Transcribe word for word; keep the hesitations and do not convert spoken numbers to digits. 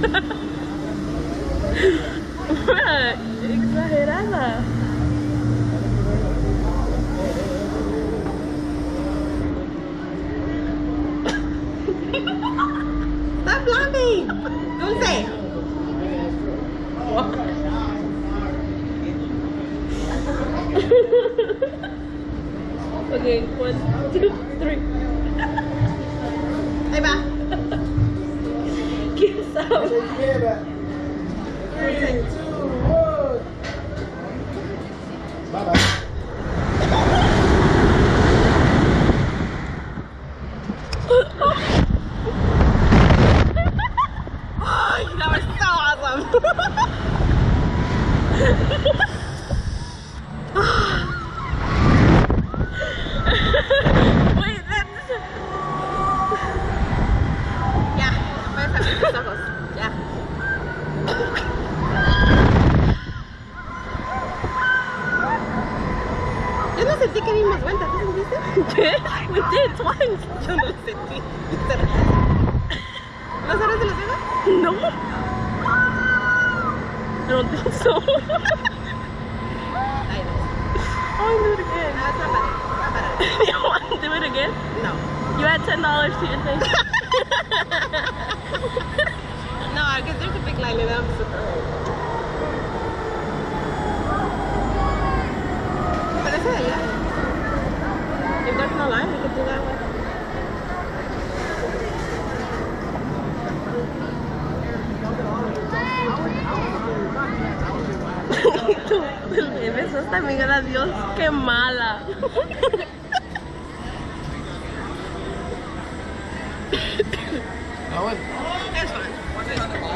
Exagerada. Stop laughing! Dulce! Okay, one, two, three. Ahí va. ¿Quién sabe? Bye bye. Oh, that was so awesome. Wait, that's... Ya, puedes abrir tus ojos. Ya. Yo no sentí que dimos vuelta, ¿tú sentiste? ¿Qué? We did twice. Yo no lo sentí. ¿No cerras los dedos? No. I don't think so. Ahí no. Oh, do it again. No, it's not bad. Not bad. You want to do it again? No. You add ten dollars to your thing. No, because there's a big line and I'm super old. But it's it, yeah. If there's no line, we can do that one. Le besó esta amiga de Dios, qué mala. Ah, bueno. It's fine.